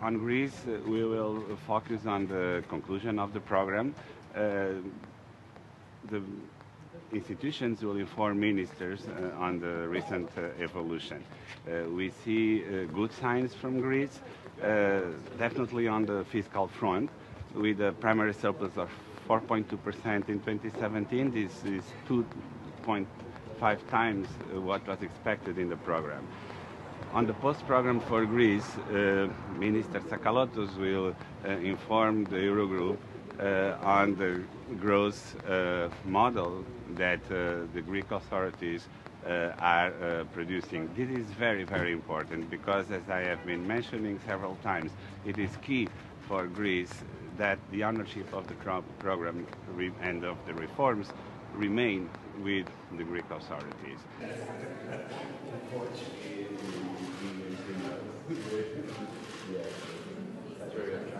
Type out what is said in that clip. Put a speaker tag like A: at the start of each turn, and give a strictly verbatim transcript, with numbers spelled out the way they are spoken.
A: on Greece, uh, we will focus on the conclusion of the program. Uh, the institutions will inform ministers uh, on the recent uh, evolution. Uh, we see uh, good signs from Greece, uh, definitely on the fiscal front, with a primary surplus of four point two percent in twenty seventeen. This is two point five times uh, what was expected in the program. On the post-program for Greece, uh, Minister Tsakalotos will uh, inform the Eurogroup uh, on the growth uh, model that uh, the Greek authorities uh, are uh, producing. This is very, very important because, as I have been mentioning several times, it is key for Greece that the ownership of the program and of the reforms remain with the Greek authorities.
B: Yeah, that's very good.